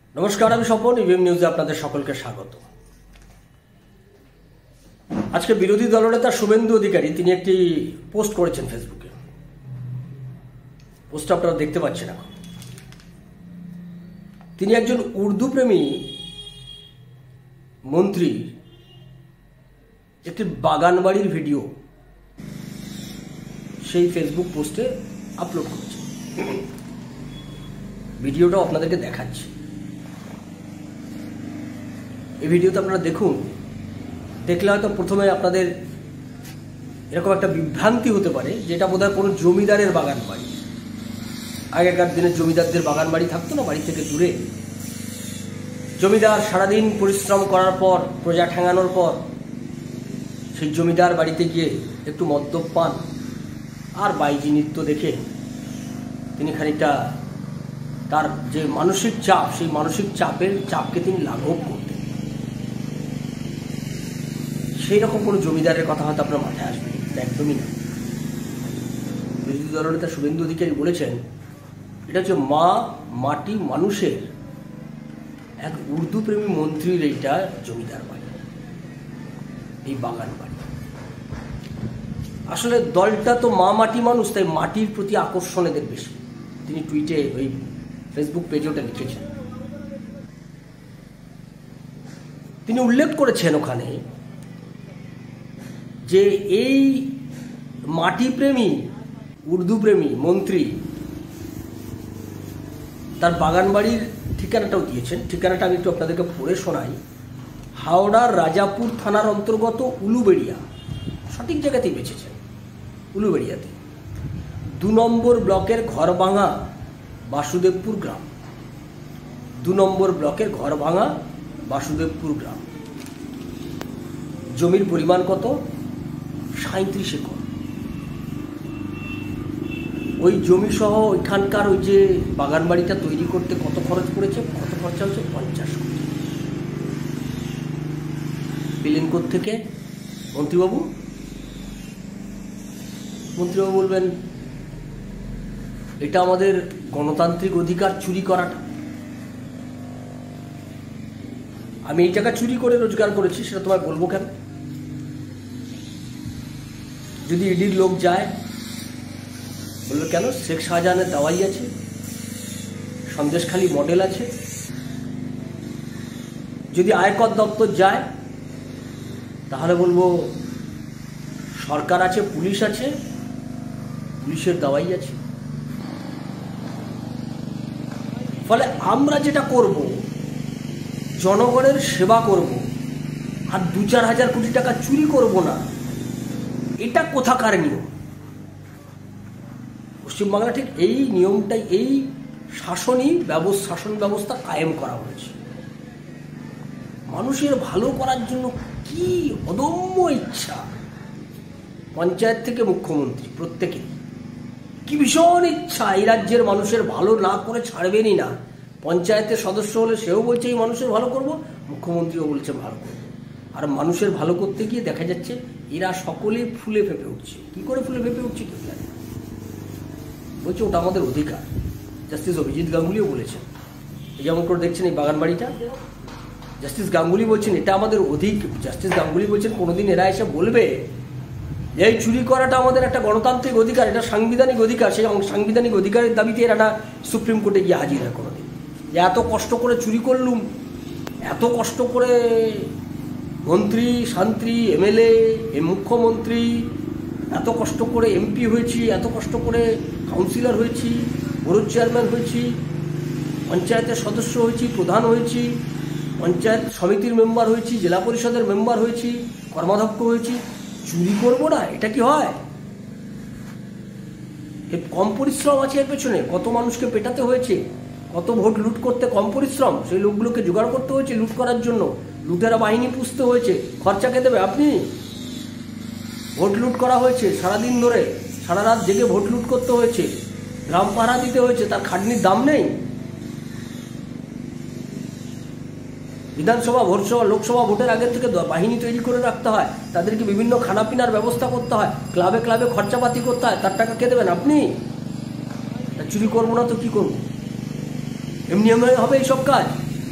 নমস্কার, আমি স্বপন। ইভিএম নিউজে আপনাদের সকলকে স্বাগত। আজকে বিরোধী দলনেতা শুভেন্দু অধিকারী তিনি একটি পোস্ট করেছেন ফেসবুকে। পোস্টটা আপনারা দেখতে পাচ্ছেন এখন। তিনি একজন উর্দু প্রেমী মন্ত্রী একটি বাগান বাড়ির ভিডিও সেই ফেসবুক পোস্টে আপলোড করেছেন। ভিডিওটাও আপনাদেরকে দেখাচ্ছি। এই ভিডিওতে আপনারা দেখুন। দেখলে হয়তো প্রথমে আপনাদের এরকম একটা বিভ্রান্তি হতে পারে যে এটা বোধহয় কোনো জমিদারের বাগান বাড়ি। আগেকার দিনে জমিদারদের বাগান বাড়ি থাকতো না, বাড়ি থেকে দূরে। জমিদার সারাদিন পরিশ্রম করার পর, প্রজা ঠেঙানোর পর সেই জমিদার বাড়িতে গিয়ে একটু মদ্যপান আর বাইজি নৃত্য দেখে তিনি খানিকটা তার যে মানসিক চাপ, সেই মানসিক চাপকে তিনি লাঘব করতেন। সেই রকম কোনো জমিদারের কথা হয়তো আপনার মাথায় আসবে, একদমই না। বিরোধী দলনেতা শুভেন্দু অধিকারী বলেছেন এটা হচ্ছে মা মাটি মানুষের এক উর্দু প্রেমী মন্ত্রীর এইটা জমিদার বাড়ি, এই বাগান বাড়ি। আসলে দলটা তো মা মাটি মানুষ, তাই মাটির প্রতি আকর্ষণ এদের বেশি। তিনি টুইটে ওই ফেসবুক পেজে ওটা লিখেছেন। তিনি উল্লেখ করেছেন ওখানে যে এই মাটিপ্রেমী উর্দু প্রেমী মন্ত্রী তার বাগান বাড়ির ঠিকানাটাও দিয়েছেন। ঠিকানাটা আমি একটু আপনাদেরকে পড়ে শোনাই। হাওড়ার রাজাপুর থানার অন্তর্গত উলুবেড়িয়া, সঠিক জায়গাতেই বেঁচেছেন, উলুবেড়িয়াতে 2 নম্বর ব্লকের ঘরভাঙা বাসুদেবপুর গ্রাম। 2 নম্বর ব্লকের ঘরভাঙা বাসুদেবপুর গ্রাম। জমির পরিমাণ কত? 37 একর। ওই জমি সহ ওইখানকার ওই যে বাগান বাড়িটা তৈরি করতে কত খরচ পড়েছে, কত খরচা হচ্ছে? 50 কোটি। পেলেন থেকে মন্ত্রীবাবু? মন্ত্রীবাবু বলবেন এটা আমাদের গণতান্ত্রিক অধিকার চুরি করাটা। আমি এই টাকা চুরি করে রোজগার করেছি, সেটা তোমায় বলবো কেন? যদি ইডির লোক যায়, বললো কেন? শেখ শাহজাহানের দাওয়াই আছে, সন্দেশখালী মডেল আছে। যদি আয়কর দপ্তর যায়, তাহলে বলবো সরকার আছে, পুলিশ আছে, পুলিশের দাওয়াই আছে। ফলে আমরা যেটা করব, জনগণের সেবা করব, আর 2-4 হাজার কোটি টাকা চুরি করব না, এটা কোথাকার নিয়ম? পশ্চিমবাংলা ঠিক এই নিয়মটাই, এই শাসন ব্যবস্থা কায়েম করা হয়েছে। মানুষের ভালো করার জন্য কি অদম্য ইচ্ছা, পঞ্চায়েত থেকে মুখ্যমন্ত্রী প্রত্যেকে কি ভীষণ ইচ্ছা এই রাজ্যের মানুষের ভালো না করে ছাড়বেনই না। পঞ্চায়েতের সদস্য হলে সেও বলছে এই মানুষের ভালো করব, মুখ্যমন্ত্রীও বলছে ভালো করব। আর মানুষের ভালো করতে গিয়ে দেখা যাচ্ছে এরা সকলেই ফুলে ফেঁপে উঠছে। কি করে ফুলে ফেঁপে উঠছে কেউ জানে। বলছে ওটা আমাদের অধিকার। জাস্টিস অভিজিৎ গাঙ্গুলিও বলেছেন, যেমন করে দেখছেন এই বাগান বাড়িটা, জাস্টিস গাঙ্গুলি বলছেন এটা আমাদের জাস্টিস গাঙ্গুলি বলছেন কোনোদিন এরা এসে বলবে এই চুরি করাটা আমাদের একটা গণতান্ত্রিক অধিকার, এটা সাংবিধানিক অধিকার, সেই সাংবিধানিক অধিকারের দাবিতে এরা না সুপ্রিম কোর্টে গিয়ে হাজির হয় কোনোদিন? যে এত কষ্ট করে চুরি করলুম, এত কষ্ট করে মন্ত্রী শান্ত্রী এমএলএ মুখ্যমন্ত্রী, এত কষ্ট করে এমপি হয়েছি, এত কষ্ট করে কাউন্সিলর হয়েছি, বোর্ড চেয়ারম্যান হয়েছি, পঞ্চায়েতের সদস্য হয়েছি, প্রধান হয়েছি, পঞ্চায়েত সমিতির মেম্বার হয়েছি, জেলা পরিষদের মেম্বার হয়েছি, কর্মাধ্যক্ষ হয়েছি, চুরি করবো না? এটা কি হয়? কম পরিশ্রম আছে এর পেছনে। কত মানুষকে পেটাতে হয়েছে, কত ভোট লুট করতে কম পরিশ্রম, সেই লোকগুলোকে জোগাড় করতে হয়েছে লুট করার জন্য, লুটেরা বাহিনী পুষতে হয়েছে। খরচা কে দেবে? আপনি। ভোট লুট করা হয়েছে, সারাদিন ধরে সারা রাত জেগে ভোট লুট করতে হয়েছে, গ্রাম পাহারা দিতে হয়েছে, তার খাটনির দাম নেই। বিধানসভা ভোটসভা লোকসভা ভোটের আগের থেকে বাহিনী তৈরি করে রাখতে হয়, তাদেরকে বিভিন্ন খানাপিনার ব্যবস্থা করতে হয়, ক্লাবে ক্লাবে খরচাপাতি করতে হয়, তার টাকা কে দেবেন? আপনি। চুরি করবো না তো কি করবো? এমনি হবে এইসব কাজ?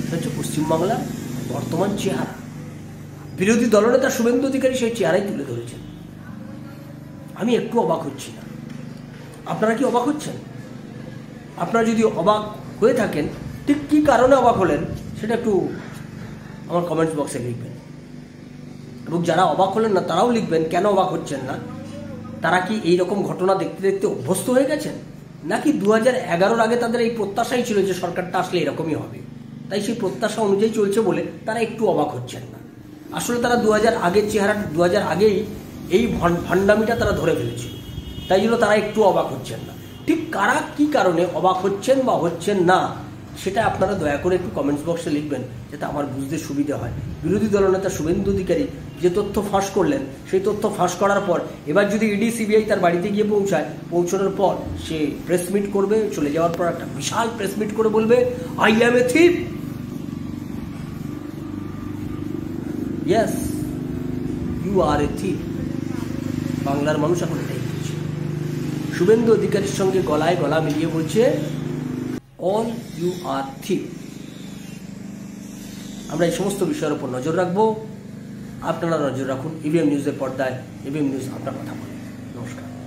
এটা হচ্ছে পশ্চিমবাংলার বর্তমান চেহারা। বিরোধী দলনেতা শুভেন্দু অধিকারী সেই চেহারাই তুলে ধরেছেন। আমি একটু অবাক হচ্ছি না। আপনারা কি অবাক হচ্ছেন? আপনারা যদি অবাক হয়ে থাকেন, ঠিক কী কারণে অবাক হলেন সেটা একটু আমার কমেন্টস বক্সে লিখবেন। এবং যারা অবাক হলেন না তারাও লিখবেন কেন অবাক হচ্ছেন না। তারা কি এই রকম ঘটনা দেখতে দেখতে অভ্যস্ত হয়ে গেছেন, নাকি 2011-র আগে তাদের এই প্রত্যাশাই ছিল যে সরকারটা আসলে এরকমই হবে, তাই সেই প্রত্যাশা অনুযায়ী চলছে বলে তারা একটু অবাক হচ্ছেন না? আসলে তারা 2000 আগের চেহারা, 2000 আগেই এই ভান্ডামিটা তারা ধরে ফেলেছিল, তাই জন্য তারা একটু অবাক হচ্ছেন না। ঠিক কারা কি কারণে অবাক হচ্ছেন বা হচ্ছেন না সেটা আপনারা দয়া করে একটু কমেন্টস বক্সে লিখবেন, যাতে আমার বুঝতে সুবিধা হয়। বিরোধী দলনেতা শুভেন্দু অধিকারী যে তথ্য ফাঁস করলেন, সেই তথ্য ফাঁস করার পর এবার যদি ইডি সিবিআই তার বাড়িতে গিয়ে পৌঁছানোর পর সে প্রেস মিট করবে, চলে যাওয়ার পর একটা বিশাল প্রেস মিট করে বলবে I am a thief. Yes, you are a thief. বাংলার মানুষ এখন এটাই বলছে। শুভেন্দু অধিকারীর সঙ্গে গলায় গলা মিলিয়ে বলছে অল ইউ আর থিপ। আমরা এই সমস্ত বিষয়ের উপর নজর রাখবো। আপনারা নজর রাখুন ইভিএম নিউজের পর্দায়। ইভিএম নিউজ আপনার কথা বলে। নমস্কার।